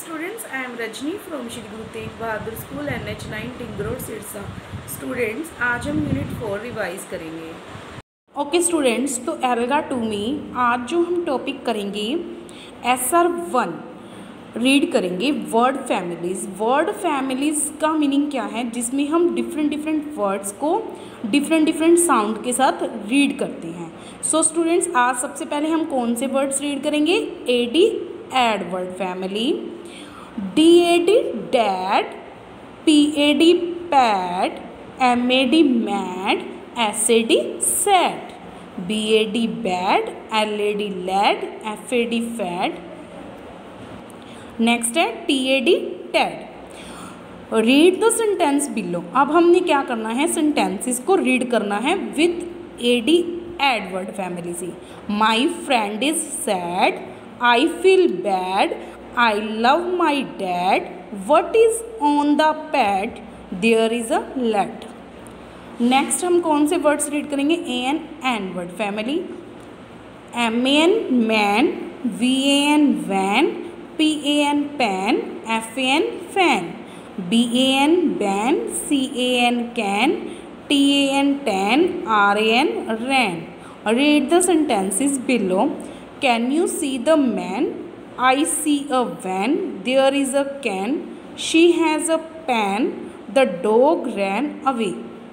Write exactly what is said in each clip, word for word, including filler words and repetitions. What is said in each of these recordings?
students, I am Rajni from Shri Guru Tegh Bahadur School N H nine टिंगरोड Sirsa. Students, आज हम unit four revise करेंगे। Okay students, तो एल्गा two में आज जो हम टॉपिक करेंगे एस आर वन रीड करेंगे वर्ड फैमिलीज़। वर्ड फैमिलीज़ का मीनिंग क्या है, जिसमें हम डिफरेंट डिफरेंट वर्ड्स को डिफरेंट डिफरेंट साउंड के साथ रीड करते हैं। सो स्टूडेंट्स, आज सबसे पहले हम कौन से वर्ड्स रीड करेंगे? A D ad word family, D A D dad, P A D pad, M A D mad, S A D sad, B A D bad, L A D lad, F A D fad. Next है T A D tad. Read the sentence below. अब हमने क्या करना है, sentences को read करना है with A D ad word family से। My friend is sad, I feel bad, I love my dad, what is on the pad, there is a lad. Next हम कौन से वर्ड्स रीड करेंगे? A N an word family, M A N man, V A N van, P A N pan, F A N fan, B A N ban, C A N can, T A N tan, R A N ran. Read the sentences below. Can you see the man? I see a van, there is a can, she has a pen, the dog ran away।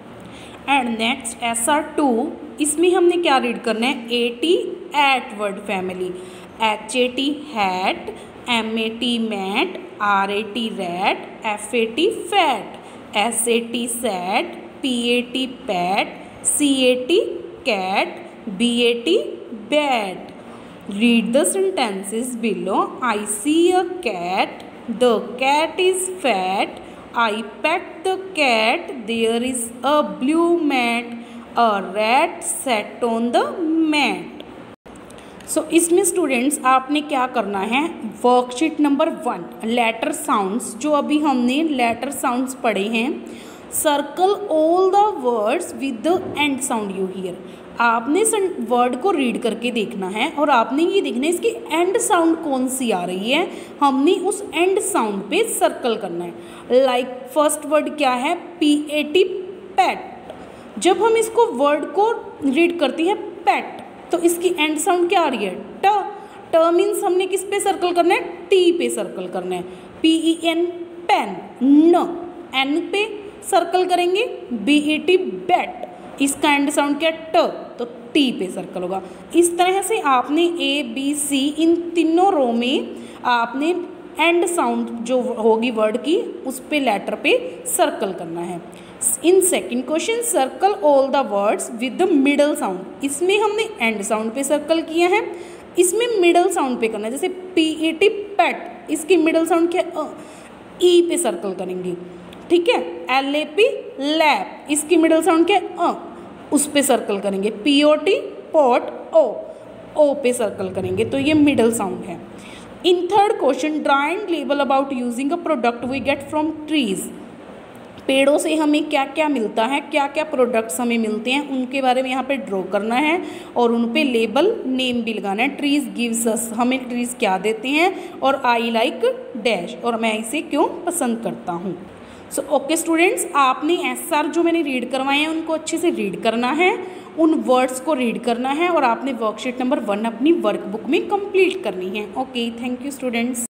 And next S R two, इसमें हमने क्या read करना है? A T at word family, H A T hat, M A T mat, R A T rat, F A T fat, S A T sad, P A T pat, C A T cat, B A T bat. Read the sentences below. I see a cat, the cat is fat, I pet the cat, there is a blue mat, a rat sat on the mat। So so, इसमें students आपने क्या करना है, worksheet number one letter sounds, जो अभी हमने letter sounds पढ़े हैं, circle all the words with the end sound you hear. आपने वर्ड को रीड करके देखना है और आपने ये देखना है इसकी एंड साउंड कौन सी आ रही है, हमने उस एंड साउंड पे सर्कल करना है। लाइक फर्स्ट वर्ड क्या है? P A T pat. जब हम इसको वर्ड को रीड करते हैं पैट, तो इसकी एंड साउंड क्या आ रही है? ट। ट मीन्स हमने किस पे सर्कल करना है? टी पे सर्कल करना है। पी ई एन पेन, न। एन पे सर्कल करेंगे, बी ई टी बैट, इसका एंड साउंड क्या? ट, तो टी पे सर्कल होगा। इस तरह से आपने ए बी सी इन तीनों रो में आपने एंड साउंड जो होगी वर्ड की, उस पे लेटर पे सर्कल करना है। In second question, circle all the words with the middle sound. इसमें हमने एंड साउंड पे सर्कल किया है, इसमें मिडल साउंड पे करना है। जैसे पी ए टी पैट, इसकी मिडल साउंड क्या? ई पे सर्कल करेंगे, ठीक है। एल ए पी लैप, इसकी मिडल साउंड क्या? अ, उस पे सर्कल करेंगे। P O T pot, O, O पे सर्कल करेंगे, तो ये मिडल साउंड है। In third question, draw and label about using a product we get from trees. पेड़ों से हमें क्या क्या मिलता है, क्या क्या प्रोडक्ट्स हमें मिलते हैं, उनके बारे में यहाँ पे ड्रॉ करना है और उन पे लेबल नेम भी लगाना है। ट्रीज गिव्स अस, हमें ट्रीज क्या देते हैं, और आई लाइक डैश, और मैं इसे क्यों पसंद करता हूँ। सो ओके स्टूडेंट्स, आपने एस आर जो मैंने रीड करवाए हैं उनको अच्छे से रीड करना है, उन वर्ड्स को रीड करना है, और आपने वर्कशीट नंबर वन अपनी वर्कबुक में कंप्लीट करनी है। Okay, thank you students.